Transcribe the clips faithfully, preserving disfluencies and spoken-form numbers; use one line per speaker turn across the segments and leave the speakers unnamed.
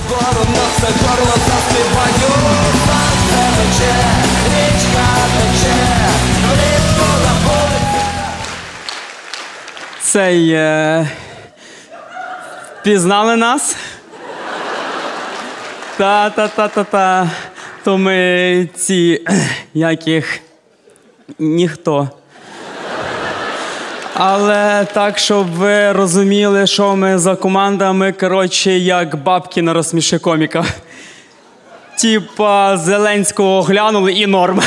Воронок все горло заспіваю, сонце пече, річка тече, влітку на вулиці.
Цей... Е... Пізнали нас? Та-та-та-та-та. То ми ці... Яких... Ніхто. Але так, щоб ви розуміли, що ми за команда, ми, коротше, як бабки на розсміши коміка. Типа Зеленського глянули і норм.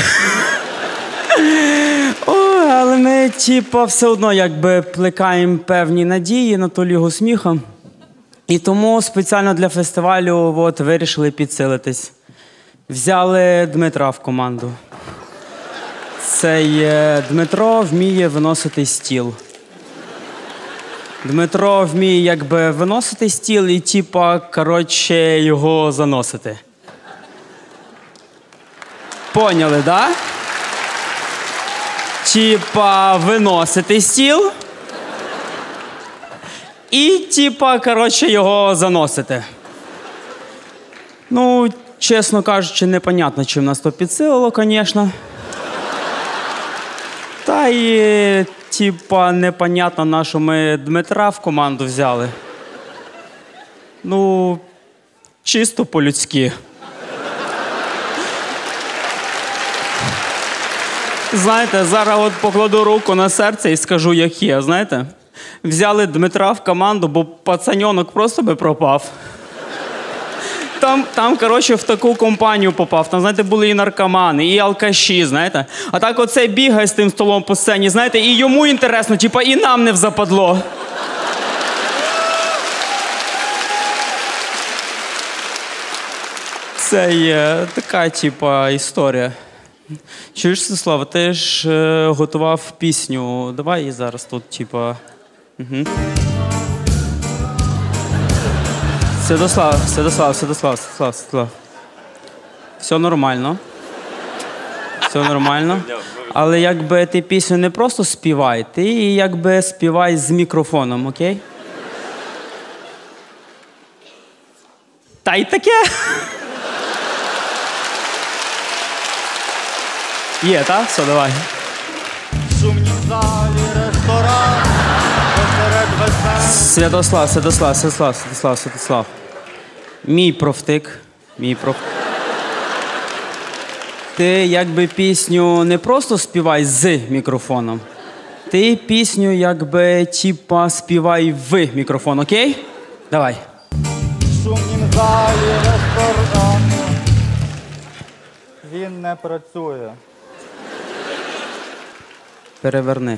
О, але ми, типа, все одно якби плекаємо певні надії на ту лігу сміха. І тому спеціально для фестивалю от, вирішили підсилитись. Взяли Дмитра в команду. Цей е, Дмитро вміє виносити стіл. Дмитро вміє якби виносити стіл і, типа, коротше, його заносити. Поняли, да? Типа, виносити стіл і, типа, коротше, його заносити. Ну, чесно кажучи, непонятно, чим нас то підсилило, звісно. Та і, типа, непонятно, на що ми Дмитра в команду взяли. Ну, чисто по-людськи. Знаєте, зараз от покладу руку на серце і скажу, як є, знаєте? Взяли Дмитра в команду, бо пацаньонок просто би пропав. Там, там, коротше, в таку компанію попав. Там, знаєте, були і наркомани, і алкаші, знаєте. А так оце бігає з тим столом по сцені, знаєте, і йому інтересно, типа, і нам не взападло. Це є така, типа, історія. Чуєш, Святослав, ти ж е, готував пісню. Давай її зараз тут, типа... Угу. Святослав, Святослав, Святослав, Святослав, Святослав. Все нормально. Все нормально. Але якби ти пісню не просто співай, ти її якби співай з мікрофоном, окей? Та й таке. Є, так? Все, давай.
Шумні в залі, ресторан, посеред весен.
Святослав, Святослав, Святослав, Святослав, Святослав. Мій профтик, мій проф... Ти якби пісню не просто співай з мікрофоном. Ти пісню якби, типа, співай в мікрофон, окей? Давай.
Шумні в залі, ресторан. Він не працює.
Переверни.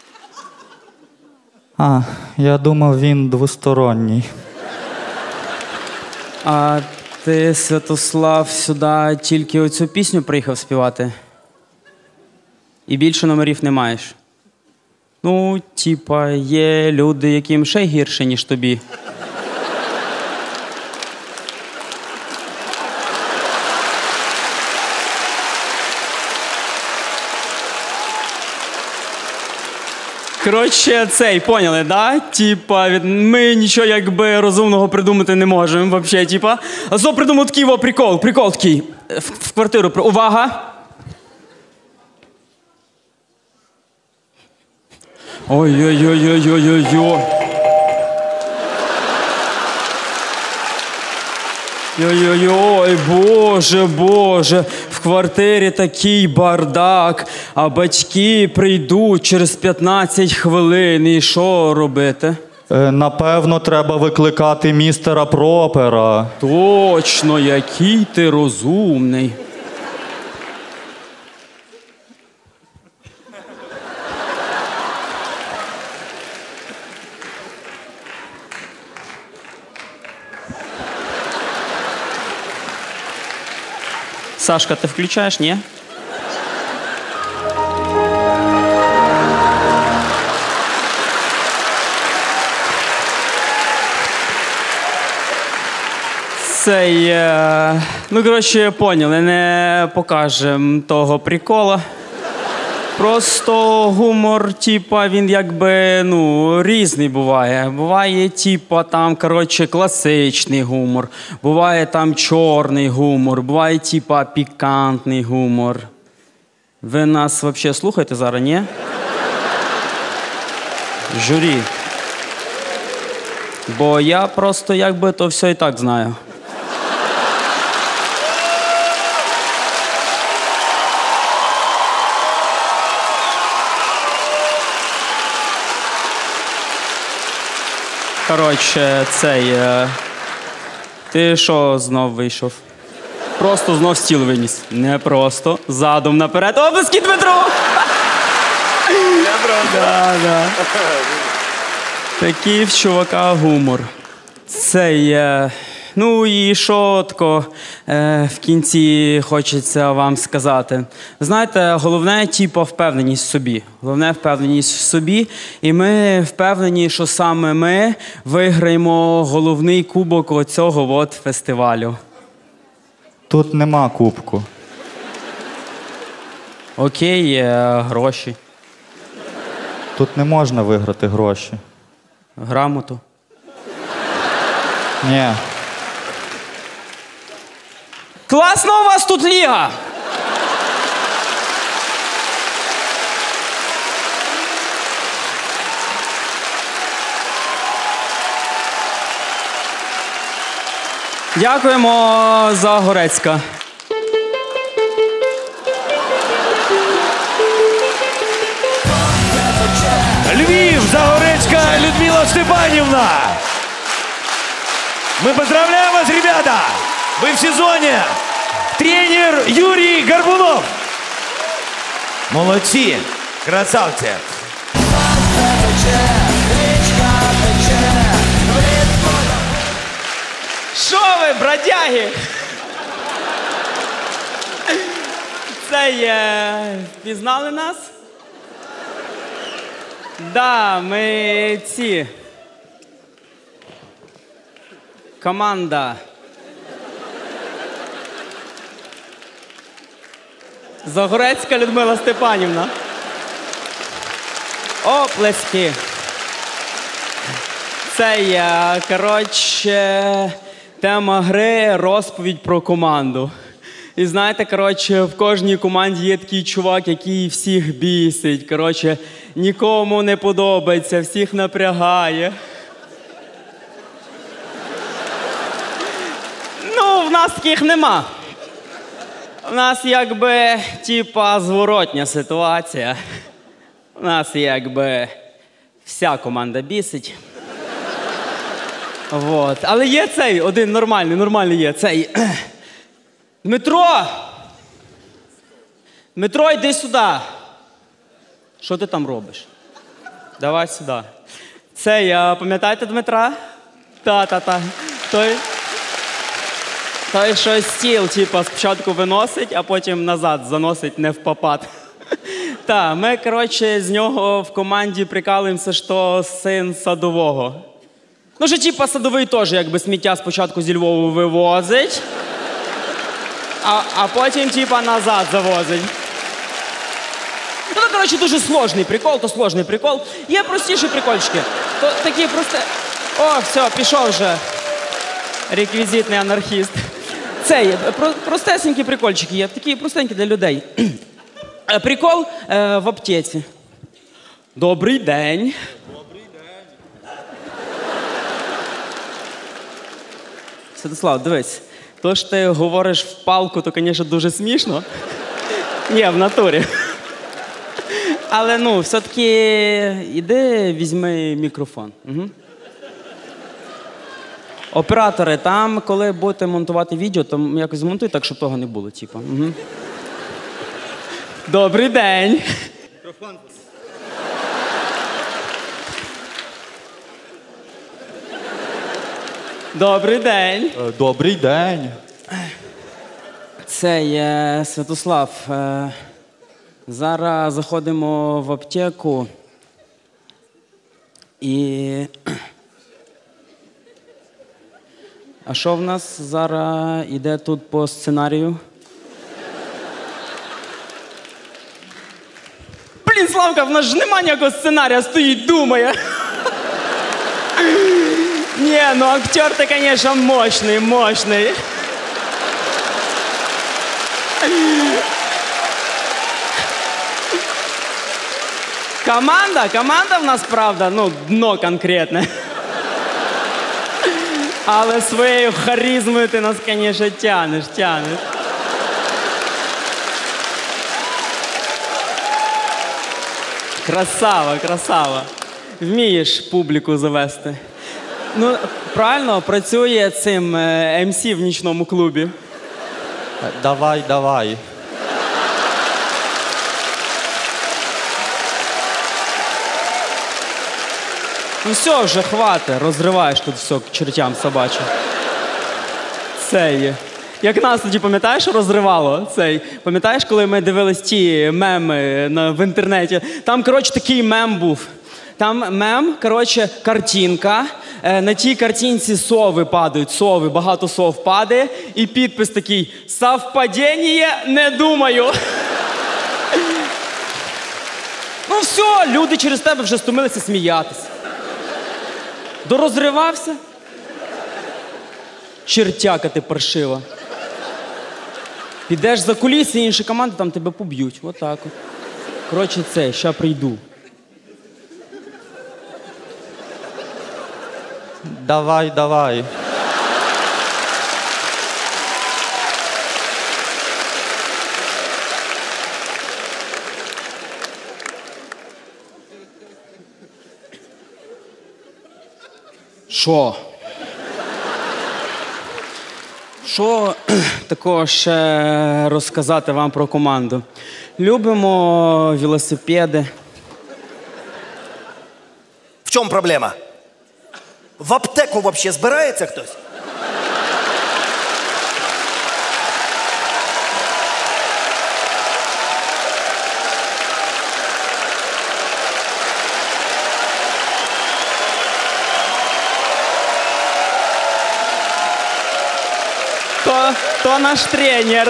А, я думав, він двосторонній.
А ти, Святослав, сюди тільки оцю пісню приїхав співати? І більше номерів не маєш? Ну, типа, є люди, яким ще гірше, ніж тобі. Коротше, цей, поняли, да? Типа, ми нічого якби розумного придумати не можемо, вообще, типа. А зо придумав такий во прикол, прикол такий. В, в квартиру, увага! Ой-ой-ой-ой-ой-ой-ой. Ой-ой-ой, боже, боже, в квартирі такий бардак, а батьки прийдуть через п'ятнадцять хвилин, і що робити?
Е, напевно, треба викликати містера Пропера.
Точно, який ти розумний. Сашка, ти включаєш, ні? Цей, е... ну, коротше, поняли, не покажемо того прикола. Просто гумор, типа, він якби, ну, різний буває. Буває, типа, там, коротше, класичний гумор, буває там чорний гумор, буває, типа, пікантний гумор. Ви нас взагалі слухаєте зараз, ні? Журі. Бо я просто якби то все і так знаю. Коротше, цей. Е... Ти що знов вийшов? Просто знов стіл виніс. Не просто. Задом наперед. Облески Дмитру! Да, да. Такий в чувака гумор. Цей. Е... Ну і що тако, е, в кінці хочеться вам сказати. Знаєте, головне, типу, впевненість в собі. Головне впевненість в собі. І ми впевнені, що саме ми виграємо головний кубок оцього от фестивалю.
Тут нема кубку.
Окей, е, гроші.
Тут не можна виграти гроші.
Грамоту.
Ні.
Класна у вас тут ліга! Дякуємо за Горецька.
Львів, Загорецька Людмила Степанівна. Мы поздравляем вас, ребята! Вы в сезоне. Тренер Юрий Горбунов. Молодці, красавці.
Що ви, бродяги? Це є... Пізнали нас? Да, ми ці... Команда. Загорецька Людмила Степанівна. Оплески. Це є, коротше, тема гри розповідь про команду. І знаєте, коротше, в кожній команді є такий чувак, який всіх бісить. Коротше, нікому не подобається, всіх напрягає. Ну, в нас таких нема. У нас якби, типа, зворотня ситуація. У нас якби вся команда бісить. Вот. Але є цей один нормальний, нормальний є цей. Дмитро! Дмитро, йди сюди. Що ти там робиш? Давай сюди. Цей, а, пам'ятаєте Дмитра? Та-та-та. Той... Той, що стіл, типу, спочатку виносить, а потім назад заносить не в попад. Так, ми, коротше, з нього в команді прикалуємося, що син садового. Ну, що, типу, садовий теж, якби, сміття спочатку зі Львову вивозить, а, а потім, типу, назад завозить. Ну, то, коротше, дуже сложний прикол, то сложний прикол. Є простіші прикольчики. То такі просто... О, все, пішов вже. Реквізитний анархіст. Цей, про, простесенькі прикольчики є, такі простенькі для людей. Прикол е, в аптеці. Добрий день. Добрий день. Святослав, дивись, то ж ти говориш в палку, то, звісно, дуже смішно. Ні, в натурі. Але, ну, все-таки іди, візьми мікрофон. Угу. Оператори, там, коли будете монтувати відео, то якось змонтуй так, щоб того не було, типу. Угу. Добрий день. Мікрофон. Добрий день.
Добрий день.
Це є Святослав. Е, зараз заходимо в аптеку і... А що в нас зараз іде тут по сценарію? постановка, в нас ж нема ніякого сценарія, стоїть, думає. Ні, ну актер ти, звісно, мощний, мощний. Команда, команда в нас, правда, ну, дно конкретне. Але своєю харизмою ти нас, звісно, тянеш, тянеш. Красава, красава. Вмієш публіку завести. Ну, правильно, працює цим ем сі в нічному клубі.
Давай, давай.
Ну все, вже хватить, розриваєш тут все к чертям собачим. Це є. Як нас тоді, пам'ятаєш, розривало цей? Пам'ятаєш, коли ми дивились ті меми на, в інтернеті? Там, коротше, такий мем був. Там мем, коротше, картинка. Е, на тій картинці сови падають, сови, багато сов падає. І підпис такий: «Совпадіння? Не думаю». Ну все, люди через тебе вже стомилися сміятися. Дорозривався? Чертяка ти паршива. Підеш за куліси, інші команди там тебе поб'ють. Отак от. Коротше, це, ща прийду.
Давай, давай.
Що? Що такого ще розказати вам про команду? Любимо велосипеди.
В чому проблема? В аптеку вообще збирається хтось?
То, то наш тренер.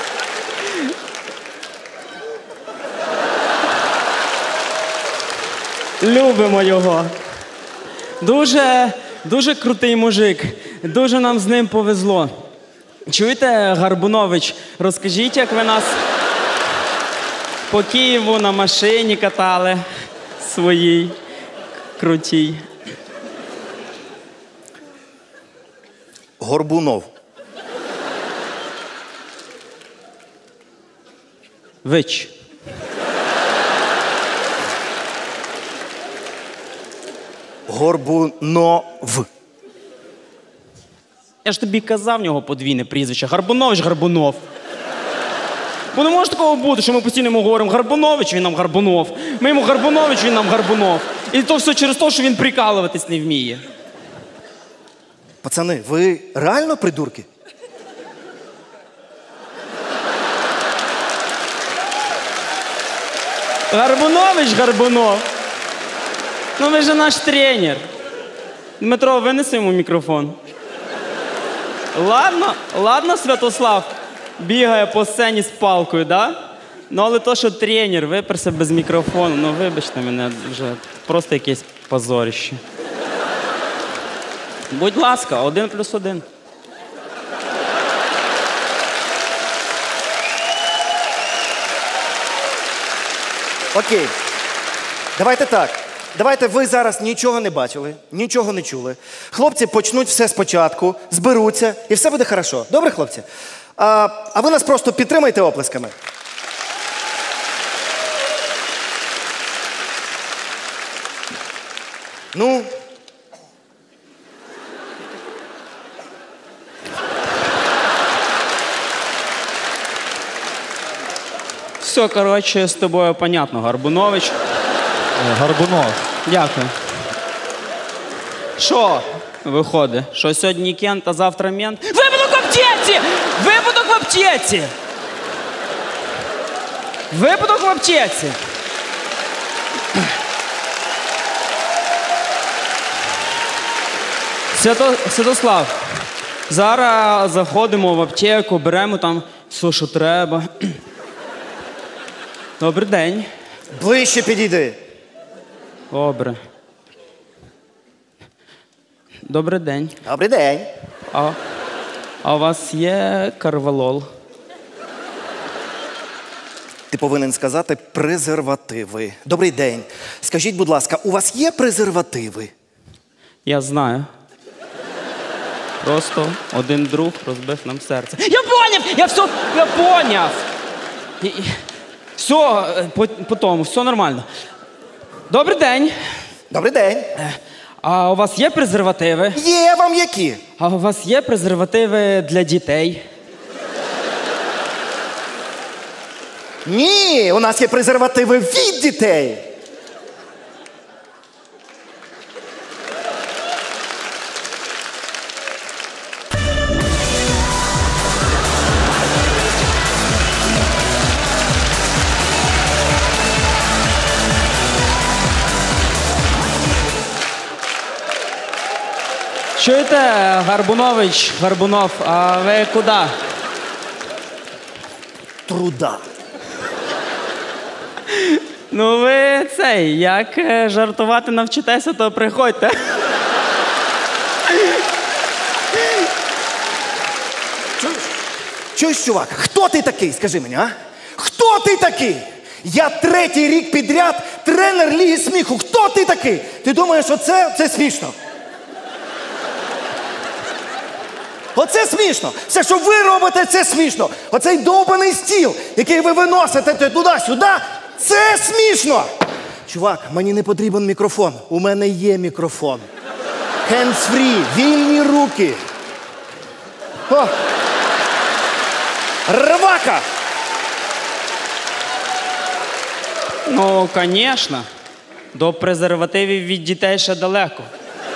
Любимо його. Дуже, дуже крутий мужик. Дуже нам з ним повезло. Чуєте, Гарбунович, розкажіть, як ви нас по Києву на машині катали своїй крутій.
Горбунов.
Вич.
Горбунов.
Я ж тобі казав, в нього подвійне прізвище. Гарбунович Гарбунов. Бо не може такого бути, що ми постійно йому говоримо Гарбунович, він нам Гарбунов. Ми йому Гарбунович, він нам Гарбунов. І то все через те, що він прикалуватись не вміє.
Пацани, ви реально придурки?
Гарбунович Гарбунов. Ну ви же наш тренер. Дмитро, винеси йому мікрофон. Ладно, ладно, Святослав бігає по сцені з палкою, да? Ну, але то, що тренер виперся без мікрофону, ну вибачте мене, вже просто якесь позорище. Будь ласка, один плюс один.
Окей. Давайте так. Давайте ви зараз нічого не бачили, нічого не чули. Хлопці почнуть все спочатку, зберуться, і все буде хорошо. Добре, хлопці? А, а ви нас просто підтримайте оплесками. Ну.
Все, коротше, з тобою понятно, Гарбунович.
Гарбунов.
Дякую. Що виходить? Що сьогодні кент, а завтра мент? Випадок в аптеці! Випадок в аптеці! Випадок в аптеці! Свято... Святослав, зараз заходимо в аптеку, беремо там все, що треба. Добрий день.
Ближче підійди.
Добре. Добрий день.
Добрий день.
А, а у вас є карвалол?
Ти повинен сказати презервативи. Добрий день. Скажіть, будь ласка, у вас є презервативи?
Я знаю. Просто один друг розбив нам серце. Я поняв! Я все, я поняв! І- і- Все, е, по, по тому, все нормально. Добрий день.
Добрий день.
А у вас є презервативи?
Є вам які?
А у вас є презервативи для дітей?
Ні, у нас є презервативи від дітей.
Чуєте, Гарбунович, Гарбунов, а ви куди?
Труда.
Ну ви цей, як е, жартувати навчитеся, то приходьте.
Чуєш, чувак, хто ти такий, скажи мені, а? Хто ти такий? Я третій рік підряд тренер Ліги сміху. Хто ти такий? Ти думаєш, оце це смішно? Оце смішно. Все, що ви робите, це смішно. Оцей довбаний стіл, який ви виносите туди-сюди, це смішно. Чувак, мені не потрібен мікрофон. У мене є мікрофон. Hands-free, вільні руки. О! Рвака!
Ну, звісно. До презервативів від дітей ще далеко.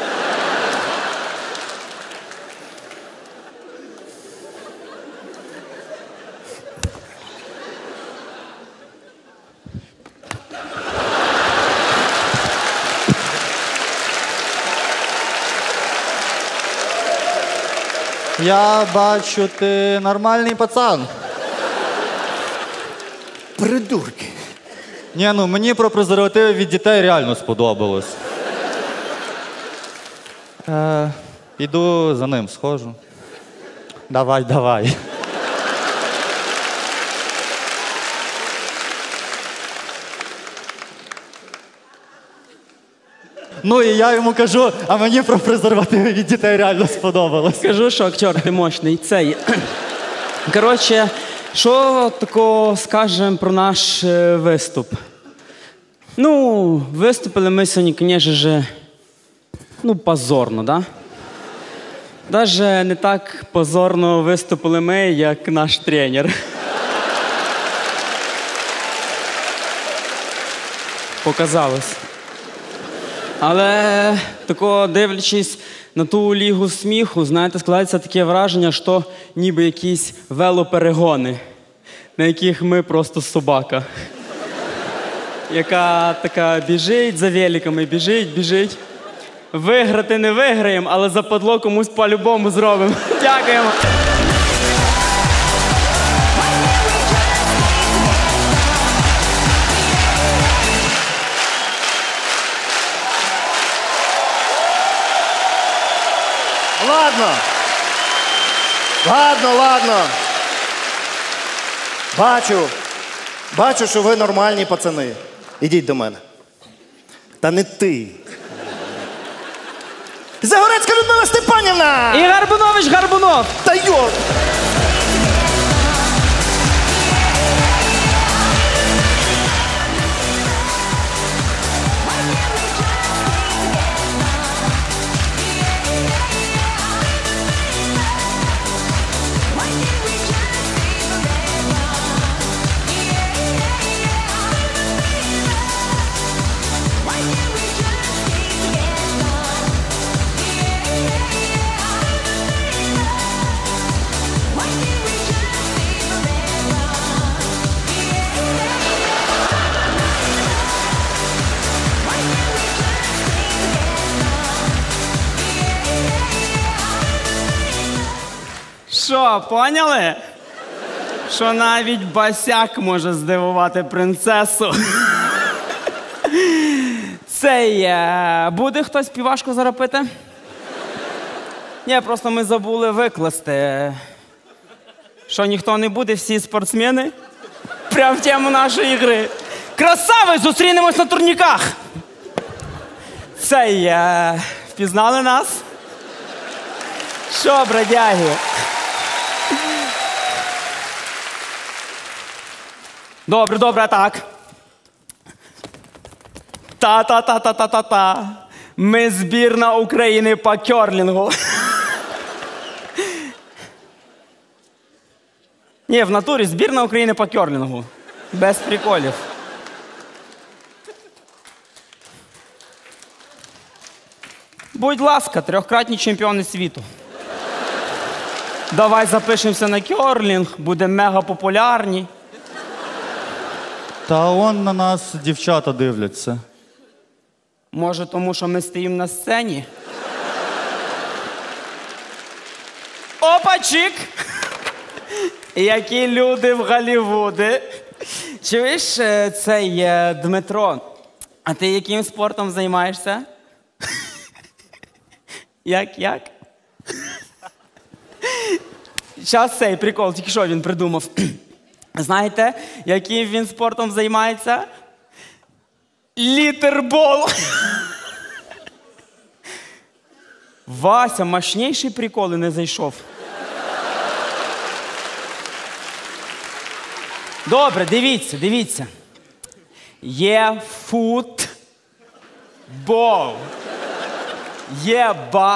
Я бачу, ти нормальний пацан.
Придурки.
Ні, ну мені про презервативи від дітей реально сподобалось. Е, Іду за ним, схожу. Давай, давай. Ну і я йому кажу, а мені про презервативи від дітей реально сподобалось.
Скажу, що актер, ти мощний. Цей. Коротше, що такого скажемо про наш е, виступ? Ну, виступили ми сьогодні, звісно ж, ну, позорно, да? Даже не так позорно виступили ми, як наш тренер. Показалось. Але такого дивлячись на ту лігу сміху, знаєте, складається таке враження, що ніби якісь велоперегони, на яких ми просто собака, яка така біжить за великами, біжить, біжить. Виграти не виграємо, але западло комусь по-любому зробимо. Дякуємо.
Ладно. Ладно, ладно. Бачу. Бачу, що ви нормальні пацани. Ідіть до мене. Та не ти. Загорецька Людмила Степанівна!
І Гарбунович Гарбунов!
Та йо!
Що, поняли? Що навіть басяк може здивувати принцесу. Цей, е, буде хтось півашку зараз пити? Ні, просто ми забули викласти. Що, ніхто не буде, всі спортсмени? Прям в тему нашої гри. Красави, зустрінемось на турніках! Цей, е, впізнали нас? Що, бродяги? Добре, добре, а так. Та-та-та-та-та-та-та. Ми збірна України по кьорлінгу. Ні, в натурі збірна України по кьорлінгу. Без приколів. Будь ласка, трьохкратні чемпіони світу. Давай запишемося на кьорлінг, будемо мега популярні.
Та он на нас дівчата дивляться.
Може, тому що ми стоїмо на сцені? Опачик! Які люди в Голлівуді. Чуєш, е, цей е, Дмитро, а ти яким спортом займаєшся? Як, як? Щас цей прикол, тільки що він придумав. Знаєте, яким він спортом займається? Літербол. Вася, мощніший прикол і не зайшов. Добре, дивіться, дивіться. Є футбол. Є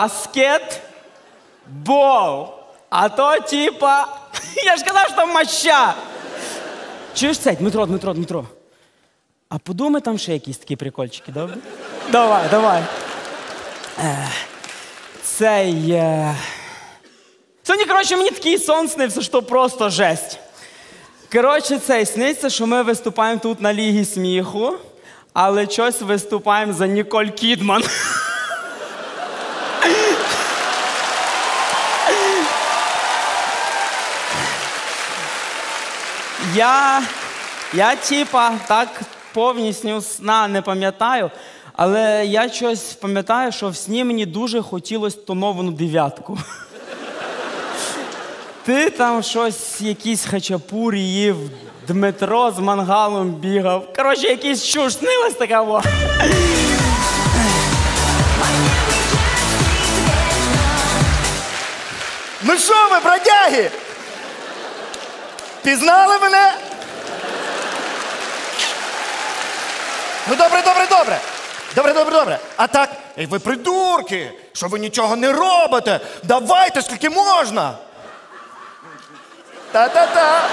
баскетбол. А то типа... Я ж казав, що там моща. Чуєш це, Дмитро, Дмитро, Дмитро? А подумай там ще якісь такі прикольчики, добре? Давай, давай. Е, Цей... Е... Сьогодні, коротше, мені такий сон снився, що просто жесть. Коротше, цей сниться, що ми виступаємо тут на Лігі сміху, але щось виступаємо за Ніколь Кідман. Я, я типа, так повністю сна не пам'ятаю, але я щось пам'ятаю, що в сні мені дуже хотілося тоновану дев'ятку. Ти там щось, якісь хачапурі їв, Дмитро з мангалом бігав. Коротше, якийсь чуш снилась така. Во.
Ну що ви, бродяги? Пізнали мене? Ну добре, добре, добре. Добре, добре, добре. А так, ей ви придурки, що ви нічого не робите. Давайте, скільки можна. Та-та-та.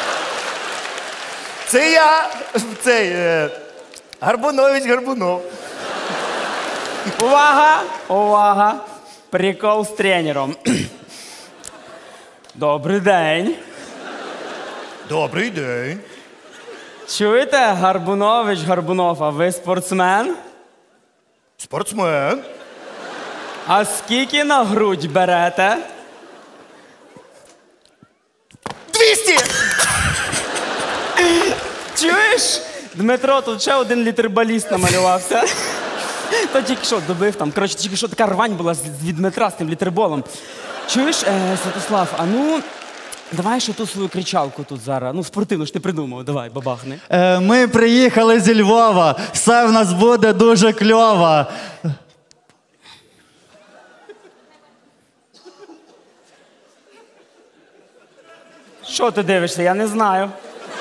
Це я, цей, е, Гарбунович Гарбунов.
Увага, увага. Прикол з тренером. Добрий день.
Добрий день.
Чуєте, Гарбунович Гарбунов, а ви спортсмен?
Спортсмен.
А скільки на грудь берете?
двісті!
Чуєш? Дмитро, тут ще один літерболіст намалювався. То тільки що добив там. Коротше, тільки що така рвань була з- від Дмитра з тим літерболом. Чуєш, е, Святослав, а ну, давай ще ту свою кричалку тут зараз. Ну, спортивну ж ти придумав, давай, бабахни.
Е, ми приїхали зі Львова. Все в нас буде дуже кльово.
Що ти дивишся? Я не знаю.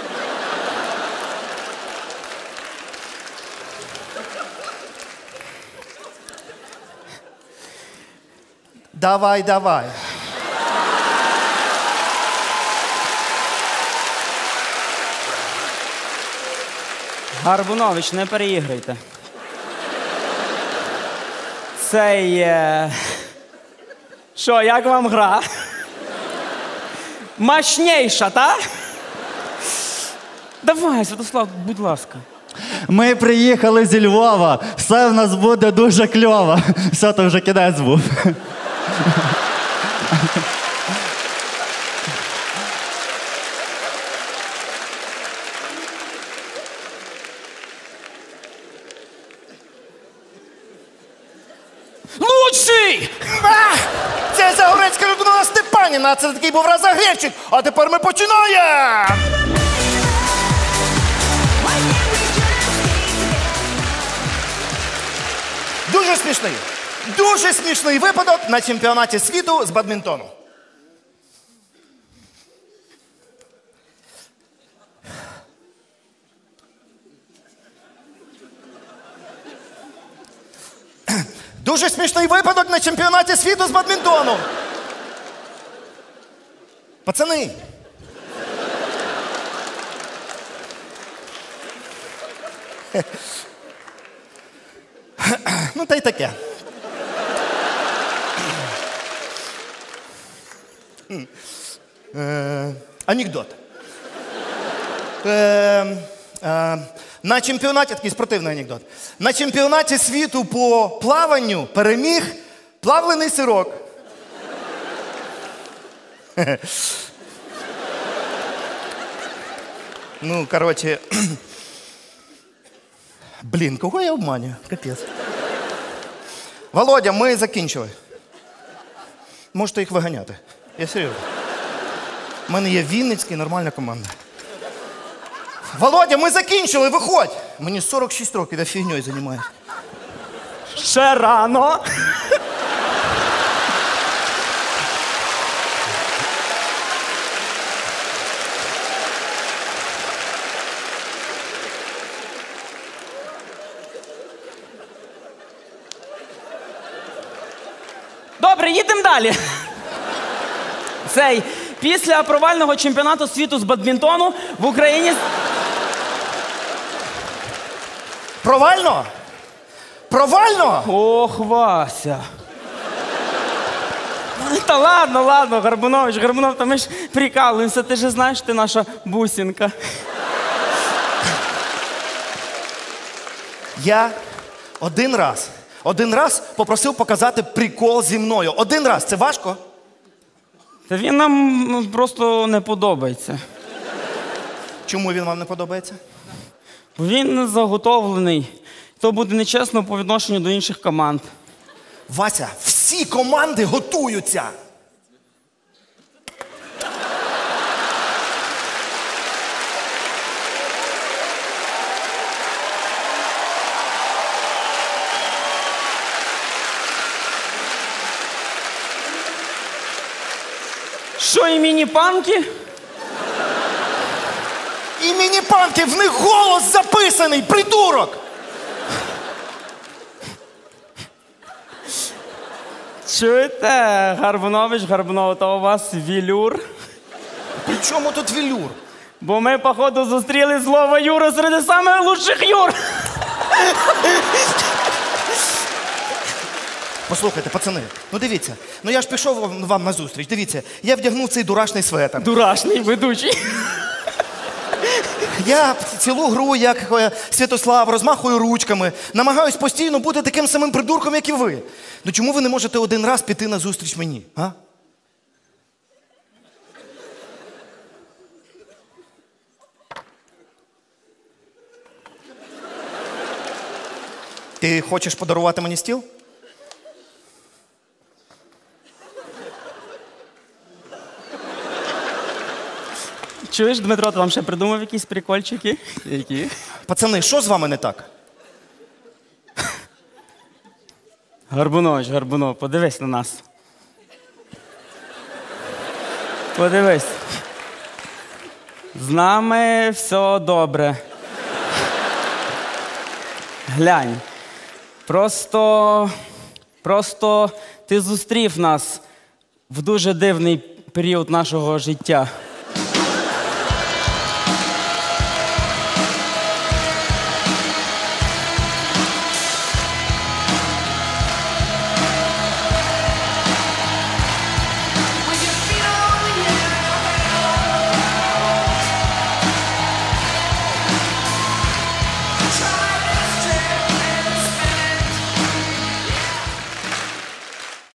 Давай, давай.
Гарбунович, не переіграйте. Цей... Е... Що, як вам гра? Мощніша, та? Давай, Святослав, будь ласка.
Ми приїхали зі Львова. Все в нас буде дуже кльово. Все, то вже кінець був.
Гаганіна. Це такий був розогрівчик. А тепер ми починаємо! Дуже смішний. Дуже смішний випадок на чемпіонаті світу з бадмінтону. Дуже смішний випадок на чемпіонаті світу з бадмінтону. Пацани. Ну, та й таке. Е, анекдот. Е, е, на чемпіонаті, такий спортивний анекдот. На чемпіонаті світу по плаванню переміг плавлений сирок. Ну, коротше. Блін, кого я обманюю? Капець. Володя, ми закінчили. Можете їх виганяти. Я серйозно. У мене є Вінницький, нормальна команда. Володя, ми закінчили, виходь! Мені сорок шість років, я фігньою займаюся.
Ще рано. Добре, їдемо далі. Цей, після провального чемпіонату світу з бадмінтону в Україні...
Провально? Провально?
Ох, Вася. Та ладно, ладно, Горбунович, Горбунов, та ми ж прикалуємося, ти ж знаєш, ти наша бусинка.
Я один раз, один раз попросив показати прикол зі мною. Один раз. Це важко?
Та він нам ну, просто не подобається.
Чому він вам не подобається?
Бо він заготовлений. То буде нечесно по відношенню до інших команд.
Вася, всі команди готуються.
Що, і міні-панки?
І міні-панки, в них голос записаний, придурок!
Чуєте, Горбунович, Горбунов, то у вас вілюр?
При чому тут вілюр?
Бо ми, походу, зустріли злого Юру серед самих лучших Юр.
Послухайте, пацани, ну дивіться, ну я ж пішов вам- вам на зустріч, дивіться, я вдягнув цей дурашний светр.
Дурашний ведучий.
Я цілу гру, як е, Святослав, розмахую ручками, намагаюсь постійно бути таким самим придурком, як і ви. Ну чому ви не можете один раз піти на зустріч мені, а? Ти хочеш подарувати мені стіл?
Чуєш, Дмитро, ти вам ще придумав якісь прикольчики? Які?
Пацани, що з вами не так?
Горбунович, Горбунов, подивись на нас. Подивись. З нами все добре. Глянь. Просто. Просто ти зустрів нас в дуже дивний період нашого життя.